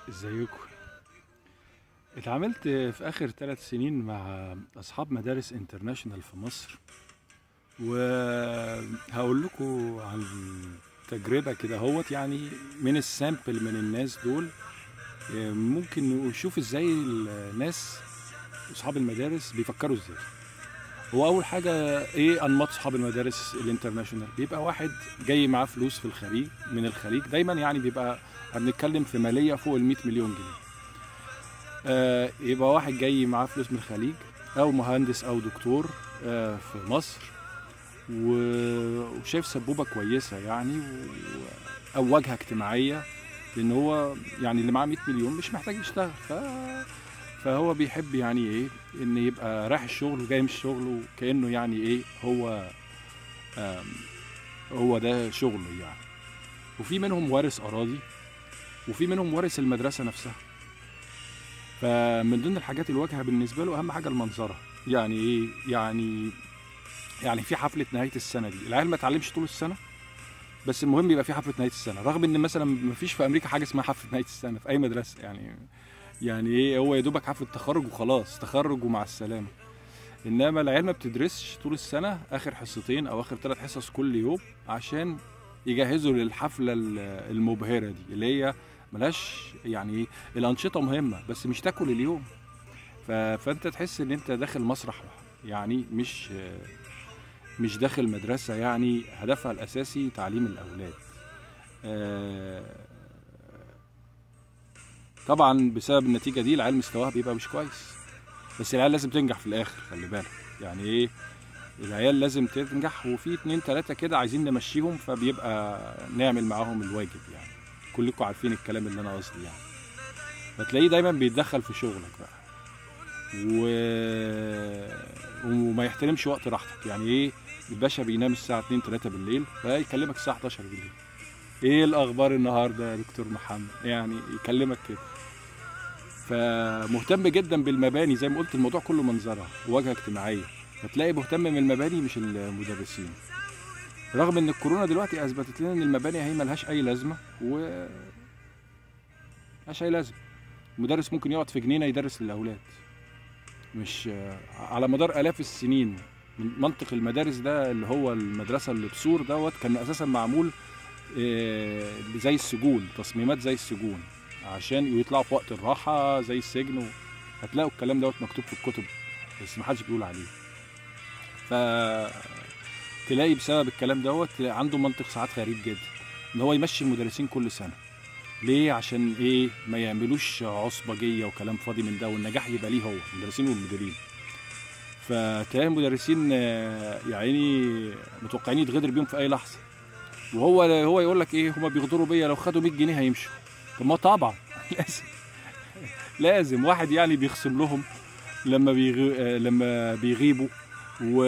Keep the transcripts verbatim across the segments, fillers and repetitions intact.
ازيكم؟ اتعاملت في اخر ثلاث سنين مع اصحاب مدارس انترناشونال في مصر، وهقول لكم عن تجربة كده هوت يعني من السامبل من الناس دول. ممكن نشوف ازاي الناس اصحاب المدارس بيفكروا ازاي. هو اول حاجة ايه انماط اصحاب المدارس الانترناشونال؟ بيبقى واحد جاي معاه فلوس في الخليج من الخليج، دايما يعني بيبقى بنتكلم في مالية فوق ال مية مليون جنيه. آه يبقى واحد جاي معاه فلوس من الخليج، او مهندس او دكتور آه في مصر، وشايف سبوبة كويسة يعني و... او واجهة اجتماعية، لان هو يعني اللي معاه مية مليون مش محتاج يشتغل، ف... فهو بيحب يعني ايه ان يبقى رايح الشغل وجاي من الشغل وكأنه يعني ايه هو آه هو ده شغله يعني. وفي منهم وارث اراضي، وفي منهم وارث المدرسة نفسها. فمن ضمن الحاجات الواجهه بالنسبه له اهم حاجه المنظره. يعني ايه؟ يعني يعني في حفله نهايه السنه دي العيال ما اتعلمش طول السنه، بس المهم يبقى في حفله نهايه السنه، رغم ان مثلا ما فيش في امريكا حاجه اسمها حفله نهايه السنه في اي مدرسه. يعني يعني ايه؟ هو يا دوبك حفله تخرج وخلاص، تخرج ومع السلامه. انما العيال ما بتدرسش طول السنه، اخر حصتين او اخر ثلاث حصص كل يوم عشان يجهزوا للحفله المبهره دي اللي هي ملهاش يعني ايه. الانشطه مهمه بس مش تاكل اليوم. فانت تحس ان انت داخل مسرح، يعني مش مش داخل مدرسه يعني هدفها الاساسي تعليم الاولاد. طبعا بسبب النتيجه دي العيال مستواها بيبقى مش كويس، بس العيال لازم تنجح في الاخر. خلي بالك يعني ايه، العيال لازم تنجح، وفي اتنين تلاته كده عايزين نمشيهم، فبيبقى نعمل معاهم الواجب. يعني كلكم عارفين الكلام اللي انا قصدي يعني. فتلاقيه دايما بيتدخل في شغلك بقى و... وما يحترمش وقت راحتك. يعني ايه؟ الباشا بينام الساعه اتنين تلاته بالليل، فيكلمك الساعه حداشر بالليل، ايه الاخبار النهارده يا دكتور محمد؟ يعني يكلمك كده. فمهتم جدا بالمباني، زي ما قلت الموضوع كله منظره وواجهه اجتماعيه. فتلاقي مهتم من المباني مش المدرسين، رغم ان الكورونا دلوقتي اثبتت لنا ان المباني هي ملهاش اي لازمه و ملهاش اي لازمه. المدرس ممكن يقعد في جنينه يدرس للاولاد، مش على مدار الاف السنين. منطق المدارس ده اللي هو المدرسه اللي بسور دوت كان اساسا معمول زي السجون، تصميمات زي السجون عشان يطلعوا في وقت الراحه زي السجن. هتلاقوا الكلام دوت مكتوب في الكتب بس محدش بيقول عليه. ف تلاقي بسبب الكلام دوت عنده منطق ساعات غريب جدا ان هو يمشي المدرسين كل سنه. ليه؟ عشان ايه؟ ما يعملوش عصبجيه وكلام فاضي من ده، والنجاح يبقى ليه هو، المدرسين والمديرين. فتلاقي المدرسين يا عيني متوقعين يتغدر بيهم في اي لحظه، وهو هو يقول لك ايه؟ هما بيغدروا بيا، لو خدوا مية جنيه هيمشوا. طب ما طبعا لازم لازم واحد يعني بيخصم لهم لما بيغي... لما بيغيبوا. و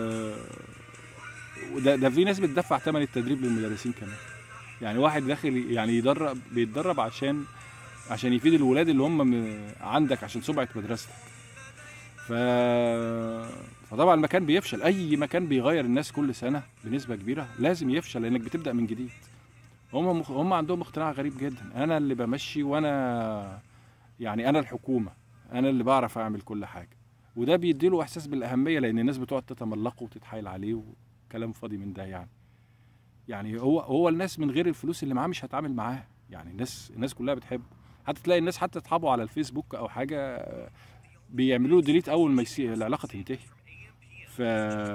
وده ده في ناس بتدفع ثمن التدريب للمدرسين كمان. يعني واحد داخل يعني يدرب، بيتدرب عشان عشان يفيد الولاد اللي هم عندك، عشان سمعة مدرستك. ف... فطبعا المكان بيفشل، اي مكان بيغير الناس كل سنة بنسبة كبيرة لازم يفشل، لانك بتبدأ من جديد. هم مخ... هم عندهم اقتناع غريب جدا، انا اللي بمشي، وانا يعني انا الحكومة، انا اللي بعرف اعمل كل حاجة. وده بيديله احساس بالاهمية، لان الناس بتقعد تتملقه وتتحايل عليه وكلام فاضي من ده يعني. يعني هو هو الناس من غير الفلوس اللي معاه مش هتعامل معاه. يعني الناس الناس كلها بتحبه، حتى تلاقي الناس حتى اصحابه على الفيسبوك او حاجه بيعملوا له ديليت اول ما يسي... العلاقه تنتهي. ف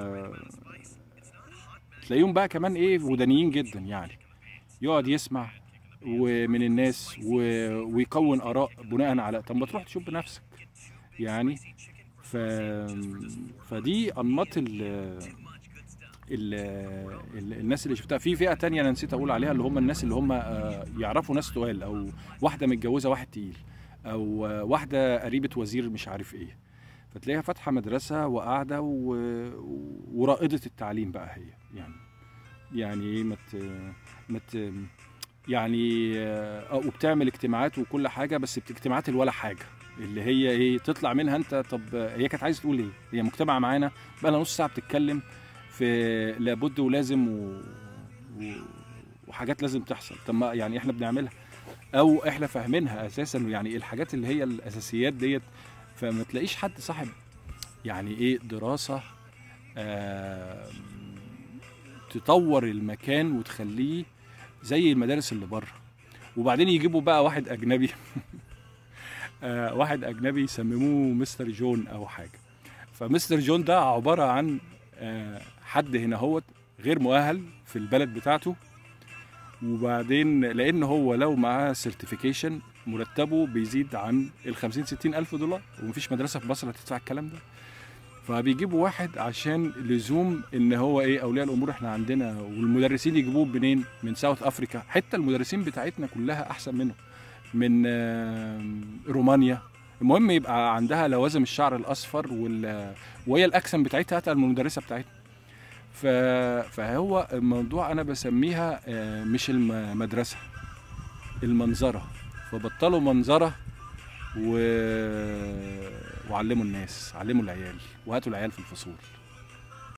تلاقيهم بقى كمان ايه، ودانيين جدا يعني، يقعد يسمع ومن الناس و... ويكون اراء بناء على، طب ما تروح تشوف بنفسك يعني. ف... فدي انماط ال... ال ال الناس اللي شفتها. في فئه تانية انا نسيت اقول عليها، اللي هم الناس اللي هم يعرفوا ناس تقال، او واحده متجوزه واحد تقيل، او واحده قريبه وزير مش عارف ايه، فتلاقيها فاتحه مدرسه وقاعده ورائده التعليم بقى هي. يعني يعني ايه مت مت يعني وبتعمل اجتماعات وكل حاجه، بس اجتماعات الولا حاجه اللي هي ايه، تطلع منها انت طب هي كانت عايزه تقول ايه؟ هي مجتمعه معانا بقى لها نص ساعه بتتكلم في لابد ولازم و... و... وحاجات لازم تحصل. طب ما يعني احنا بنعملها. او احنا فاهمينها اساسا، يعني الحاجات اللي هي الاساسيات ديت. فما تلاقيش حد صاحب يعني ايه دراسه آه تطور المكان وتخليه زي المدارس اللي بره. وبعدين يجيبوا بقى واحد اجنبي آه واحد اجنبي يسمموه مستر جون او حاجه. فمستر جون ده عباره عن آه حد هنا هو غير مؤهل في البلد بتاعته، وبعدين لان هو لو معاه سيرتيفيكيشن مرتبه بيزيد عن ال خمسين ستين الف دولار، ومفيش مدرسه في مصر هتدفع الكلام ده. فبيجيبوا واحد عشان لزوم ان هو ايه اولياء الامور احنا عندنا، والمدرسين يجيبوه منين؟ من ساوث افريكا. حتى المدرسين بتاعتنا كلها احسن منه، من رومانيا. المهم يبقى عندها لوازم الشعر الاصفر وال... وهي الاكسن بتاعتها اتقل من المدرسه بتاعتنا. ف... فهو الموضوع انا بسميها مش المدرسه، المنظره. فبطلوا منظره و... وعلموا الناس، علموا العيال، وهاتوا العيال في الفصول.